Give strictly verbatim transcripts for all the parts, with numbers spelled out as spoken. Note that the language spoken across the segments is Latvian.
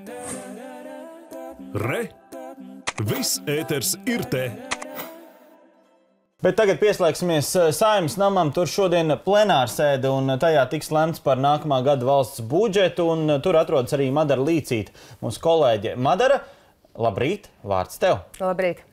Re! Viss ēters ir te! Bet tagad pieslēgsimies Saeimas namam. Tur šodien plenārsēde un tajā tiks lemts par nākamā gada valsts budžetu. Un tur atrodas arī Madara Līcīte, mūsu kolēģe. Madara, labrīt, vārds tev. Labrīt.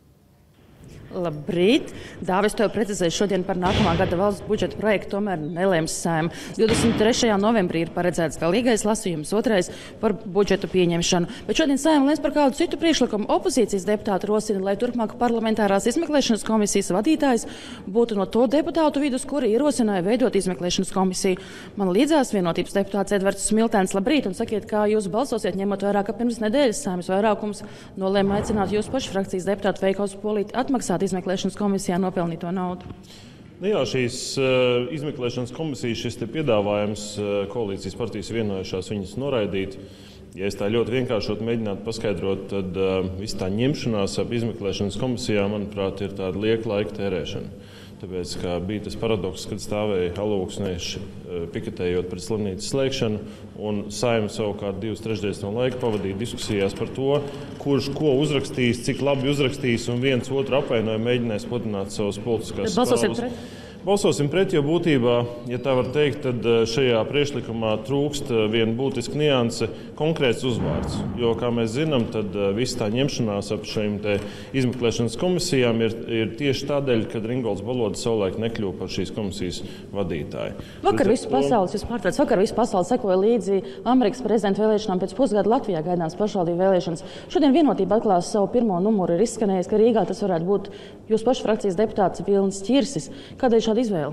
Labrīt! Dāvis tev precizēs šodien par nākamā gada valsts budžeta projektu, tomēr nelēms Saeima. divdesmit trešajā novembrī ir paredzēts galīgais lasījums, otrais par budžetu pieņemšanu. Bet šodien Saeima lems par kādu citu priekšlikumu. Opozīcijas deputāti rosina, lai turpmāk parlamentārās izmeklēšanas komisijas vadītājs būtu no to deputātu vidus, kuri ierosināja veidot izmeklēšanas komisiju. Man līdzās Vienotības deputāts Edvards Smiltēns. Labrīt! Un sakiet, kā jūs balsosiet, ņemot vērā, ka pirms nedēļas Saeimas vairākums nolēma aicināt jūs pašu frakcijas deputātu Veikos Polīti atmaksāt izmeklēšanas komisijā nopelnīto naudu? Nu jā, šīs uh, izmeklēšanas komisijas šis te piedāvājums uh, koalīcijas partijas vienojušās viņas noraidīt. Ja es tā ļoti vienkāršot mēģinātu paskaidrot, tad uh, viss tā ņemšanās ap izmeklēšanas komisijā, manuprāt, ir tāda lieka laika tērēšana. Tāpēc, kā bija tas paradoks, kad stāvēja alūksnieši piketējot pret slimnīcas slēgšanu, un Saeima savukārt divas trešdaļas no laika pavadīja diskusijās par to, kurš ko uzrakstīs, cik labi uzrakstīs, un viens otru apvainoja, mēģinājis pludināt savas politiskās spēles. Balsosim pret, jo būtībā, ja tā var teikt, tad šajā priekšlikumā trūkst viena būtiska nianse, konkrēts uzvārds. Jo, kā mēs zinām, tad viss tā ņemšanās ap šīm te izmeklēšanas komisijām ir, ir tieši tādēļ, kad Ringolds Balodis savulaik nekļuva par šīs komisijas vadītāju. Vakar visu pasaules, jūs pārtrauc, vakar visu pasaules sekoja līdzi Amerikas prezidenta vēlēšanām, pēc pusgada Latvijā gaidāms pašvaldību vēlēšanas. Šodien Vienotība atklās savu pirmo numuru, ir izskanējis, ka Rīgā tas varētu būt jūs pašu frakcijas deputāts Vilnis Ķirsis. Kādēļ šāda izvēle?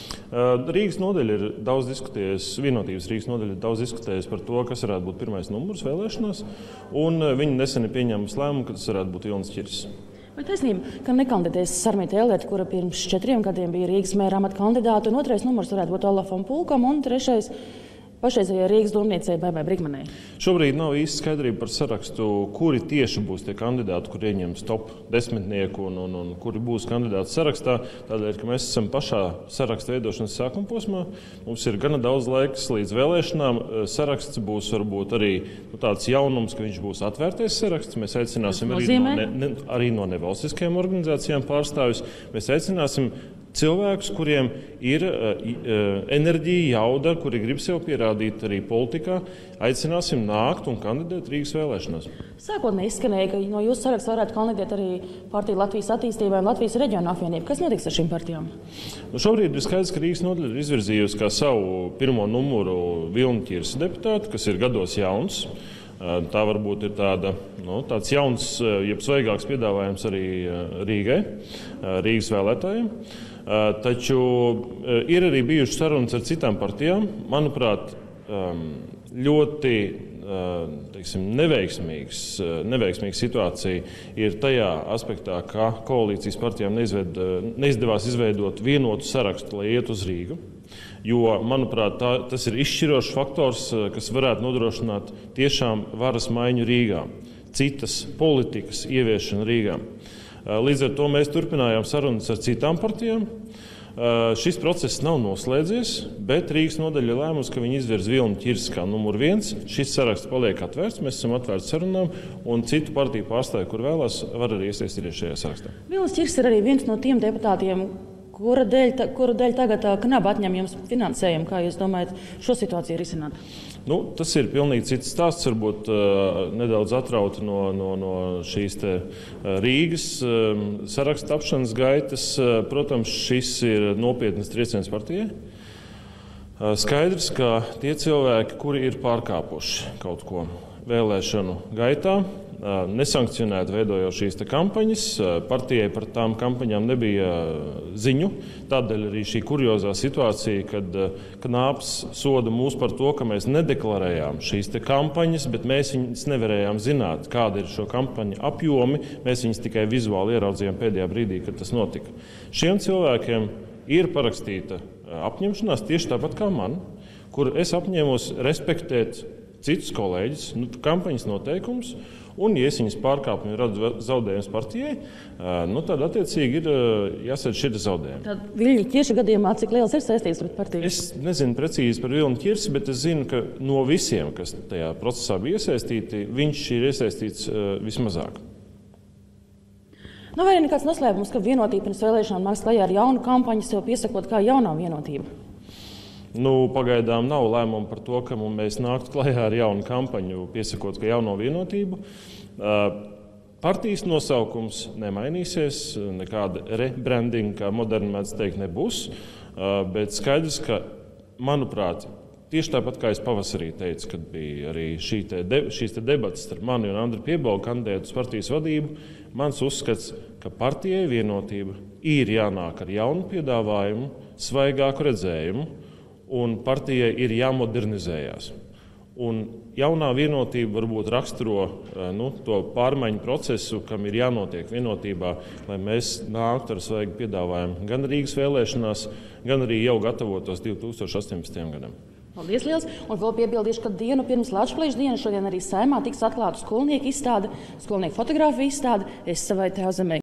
Rīgas nodaļa ir daudz diskutējusi, Vienotības Rīgas nodaļa ir daudz diskutējusi par to, kas varētu būt pirmais numurs vēlēšanās, un viņi nesen ir pieņēmusi lēmumu, ka tas varētu būt Vilnis Ķirsis. Vai taisnība, ka nekandidēs Sarmīta Elliete, kura pirms četriem gadiem bija Rīgas mēra amata kandidāta, un otrais numurs varētu būt Olafam Pulkam, un trešais pašreizējai Rīgas domniecei Baibai Brigmanei? Šobrīd nav īsti skaidrība par sarakstu, kuri tieši būs tie kandidāti, kur ieņems top desmitnieku un, un, un kuri būs kandidāti sarakstā. Tādēļ, ka mēs esam pašā saraksta veidošanas sākuma posmā, mums ir gana daudz laiks līdz vēlēšanām. Saraksts būs varbūt arī nu, tāds jaunums, ka viņš būs atvērtais saraksts. Mēs aicināsim arī no, ne, ne, arī no nevalstiskajām organizācijām pārstāvjus. Mēs aicināsim cilvēkus, kuriem ir uh, enerģija, jauda, kuri grib sev pierādīt arī politikā, aicināsim nākt un kandidēt Rīgas vēlēšanās. Sākotnēji izskanēja, ka no jūsu saraksta varētu kandidēt arī partija Latvijas attīstībai un Latvijas reģionu apvienība. Kas notiks ar šīm partijām? Nu, šobrīd ir skaidrs, ka Rīgas nodaļa ir izvirzījusi kā savu pirmo numuru Vilni Ķirsi deputātu, kas ir gados jauns. Tā varbūt ir tāda, nu, tāds jauns, jeb svaigāks piedāvājums arī Rīgai, Rīgas vēlētājiem. Taču ir arī bijušas sarunas ar citām partijām. Manuprāt, ļoti teiksim, neveiksmīgs, neveiksmīga situācija ir tajā aspektā, ka koalīcijas partijām neizved, neizdevās izveidot vienotu sarakstu, lai iet uz Rīgu. Jo, manuprāt, tā, tas ir izšķirošs faktors, kas varētu nodrošināt tiešām varas maiņu Rīgā, citas politikas ieviešanu Rīgā. Līdz ar to mēs turpinājām sarunas ar citām partijām. Šis process nav noslēdzies, bet Rīgas nodaļa lēmusi, ka viņi izvirz Vilni Ķirsi kā numur viens. Šis saraksts paliek atvērts, mēs esam atvērti sarunām, un citu partiju pārstāvji, kur vēlās, var arī iesaistīties šajā sarakstā. Vilnis Ķirsis ir arī viens no tiem deputātiem, kura dēļ, kura dēļ tagad Knaba atņem jums finansējumu. Kā jūs domājat šo situāciju risināt? Nu, tas ir pilnīgi cits stāsts, varbūt uh, nedaudz atrauti no, no, no šīs te uh, Rīgas uh, saraksta tapšanas gaitas. Uh, protams, šis ir nopietnas trieciens partijai. Uh, skaidrs, ka tie cilvēki, kuri ir pārkāpuši kaut ko vēlēšanu gaitā, nesankcionēti veidojot šīs te kampaņas. Partijai par tām kampaņām nebija ziņu. Tādēļ arī šī kuriozā situācija, kad Knāps soda mūs par to, ka mēs nedeklarējām šīs te kampaņas, bet mēs viņas nevarējām zināt, kāda ir šo kampaņu apjomi. Mēs viņas tikai vizuāli ieraudzījām pēdējā brīdī, kad tas notika. Šiem cilvēkiem ir parakstīta apņemšanās tieši tāpat kā man, kur es apņēmos respektēt citus kolēģus, nu, kampaņas noteikumus, un, ja es viņas pārkāpu un radu zaudējumus partijai, nu, tad attiecīgi ir jāsadz šie zaudējumi. Tad Viļņa Ķirša gadījumā cik liels ir saistīts ar partiju? Es nezinu precīzi par Viļņu Ķirsi, bet es zinu, ka no visiem, kas tajā procesā bija iesaistīti, viņš ir iesaistīts vismazāk. Nav arī nekāds noslēpums, ka Vienotība pirms vēlēšanām nāks klajā ar jaunu kampaņu, sev piesakot kā jaunā Vienotība. Nu, pagaidām nav lēmumu par to, ka mēs nāktu klajā ar jaunu kampaņu, piesakot, ka jauno Vienotību. Partijas nosaukums nemainīsies, nekāda rebrandinga, kā moderni mēdz teikt, nebūs. Bet skaidrs, ka, manuprāt, tieši tāpat kā es pavasarī teicu, kad bija arī šī te de, šīs te debatas starp mani un Andru Piebalgu kandidētu uz partijas vadību, mans uzskats, ka partijai Vienotība ir jānāk ar jaunu piedāvājumu, svaigāku redzējumu, un partijai ir jāmodernizējās. Un jaunā Vienotība varbūt raksturo nu, to pārmaiņu procesu, kam ir jānotiek Vienotībā, lai mēs nāktu ar svaigu piedāvājumu gan Rīgas vēlēšanās, gan arī jau gatavotos divi tūkstoši astoņpadsmitajam gadam. Paldies liels! Un vēl piebildīšu, ka dienu pirms Latvijas dienas šodien arī Saeimā tiks atklāta skolnieku izstāde, skolnieku fotogrāfija izstāde Es savai tēvzemei.